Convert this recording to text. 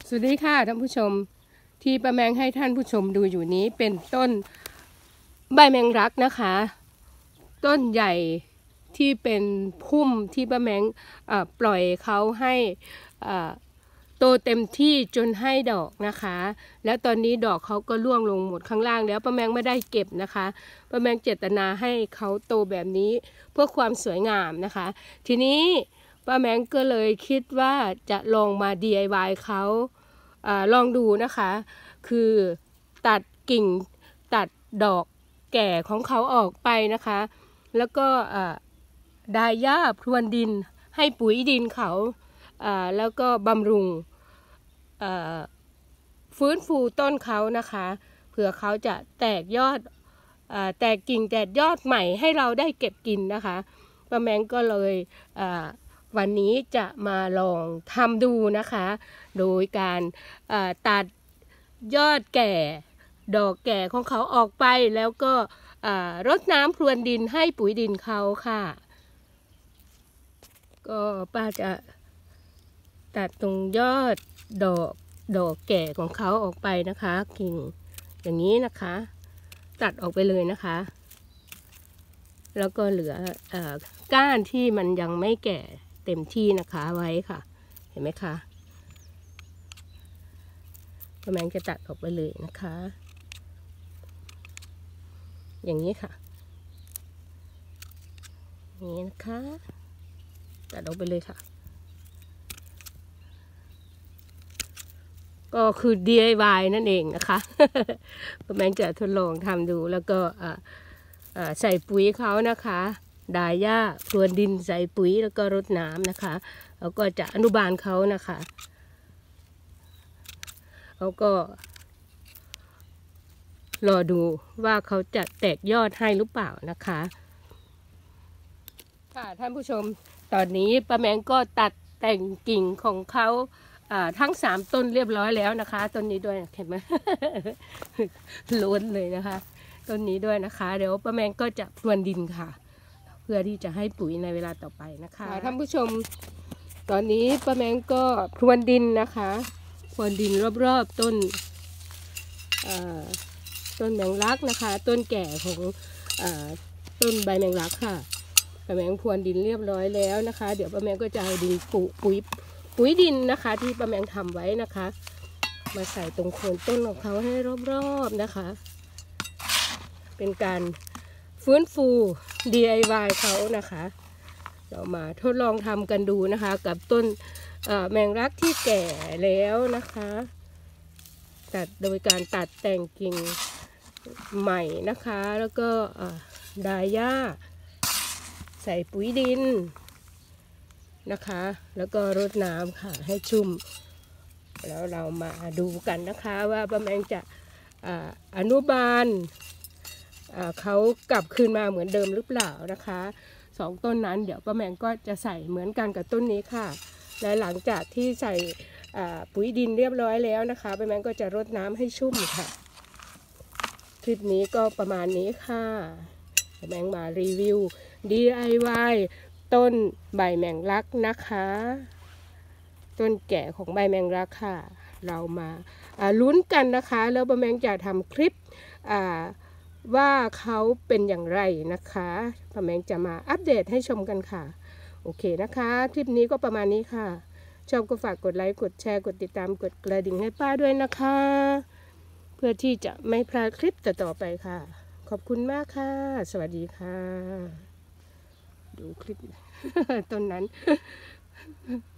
สวัสดีค่ะท่านผู้ชมที่ป้าแมงให้ท่านผู้ชมดูอยู่นี้เป็นต้นใบแมงลักนะคะ ต้นใหญ่ที่เป็นพุ่มที่ป้าแมงปล่อยเขาให้โตเต็มที่จนให้ดอกนะคะแล้วตอนนี้ดอกเขาก็ร่วงลงหมดข้างล่างแล้วป้าแมงไม่ได้เก็บนะคะป้าแมงเจตนาให้เขาโตแบบนี้เพื่อความสวยงามนะคะทีนี้ป้าแมงก็เลยคิดว่าจะลองมา DIY เขาลองดูนะคะคือตัดกิ่งตัดดอกแก่ของเขาออกไปนะคะแล้วก็ดายหญ้าพรวนดินให้ปุ๋ยดินเขาแล้วก็บำรุงฟื้นฟูต้นเขานะคะเผื่อเขาจะแตกยอดแตกกิ่งแตกยอดใหม่ให้เราได้เก็บกินนะคะป้าแมงก็เลยวันนี้จะมาลองทำดูนะคะโดยการตัดยอดแก่ดอกแก่ของเขาออกไปแล้วก็รดน้ำพรวนดินให้ปุ๋ยดินเขาค่ะก็ป้าจะตัดตรงยอดดอกแก่ของเขาออกไปนะคะกิ่งอย่างนี้นะคะตัดออกไปเลยนะคะแล้วก็เหลือก้านที่มันยังไม่แก่เต็มที่นะคะไว้ค่ะเห็นไหมคะป้าแมงจะตัดออกไปเลยนะคะอย่างนี้ค่ะนี่นะคะตัดออกไปเลยค่ะก็คือ DIY นั่นเองนะคะป้าแมงจะทดลองทำดูแล้วก็ใส่ปุ๋ยเขานะคะดายหญ้าพรวนดินใส่ปุ๋ยแล้วก็รดน้ำนะคะแล้วก็จะอนุบาลเขานะคะแล้วก็รอดูว่าเขาจะแตกยอดให้หรือเปล่านะคะค่ะท่านผู้ชมตอนนี้ป้าแมงก็ตัดแต่งกิ่งของเขาทั้ง3ต้นเรียบร้อยแล้วนะคะต้นนี้ด้วยเห็นไหม ล้นเลยนะคะต้นนี้ด้วยนะคะเดี๋ยวป้าแมงก็จะพรวนดินค่ะเพื่อที่จะให้ปุ๋ยในเวลาต่อไปนะคะท่านผู้ชมตอนนี้ป้าแมงก็พรวนดินนะคะพรวนดินรอบๆต้นแมงลักนะคะต้นแก่ของต้นใบแมงลักค่ะป้าแมงพรวนดินเรียบร้อยแล้วนะคะเดี๋ยวป้าแมงก็จะเอาดินปุ๋ยดินนะคะที่ป้าแมงทำไว้นะคะมาใส่ตรงโคนต้นของเขาให้รอบๆนะคะเป็นการฟื้นฟู DIY เขานะคะเรามาทดลองทำกันดูนะคะกับต้นแมงลักที่แก่แล้วนะคะตัดโดยการตัดแต่งกิ่งใหม่นะคะแล้วก็ดายหญ้าใส่ปุ๋ยดินนะคะแล้วก็รดน้ำค่ะให้ชุ่มแล้วเรามาดูกันนะคะว่าป้าแมงจะอนุบาลเขากลับคืนมาเหมือนเดิมหรือเปล่านะคะ2ต้นนั้นเดี๋ยวป้าแมงก็จะใส่เหมือนกันกับต้นนี้ค่ะและหลังจากที่ใส่ปุ๋ยดินเรียบร้อยแล้วนะคะป้าแมงก็จะรดน้ำให้ชุ่มค่ะคลิปนี้ก็ประมาณนี้ค่ะป้าแมงมารีวิว DIY ต้นใบแมงลักนะคะต้นแก่ของใบแมงลักค่ะเรามาลุ้นกันนะคะแล้วป้าแมงจะทำคลิปว่าเขาเป็นอย่างไรนะคะป้าแมงจะมาอัปเดตให้ชมกันค่ะโอเคนะคะคลิปนี้ก็ประมาณนี้ค่ะชอบก็ฝากกดไลค์กดแชร์กดติดตามกดกระดิ่งให้ป้าด้วยนะคะเพื่อที่จะไม่พลาดคลิปต่อไปค่ะขอบคุณมากค่ะสวัสดีค่ะดูคลิปต้นนั้น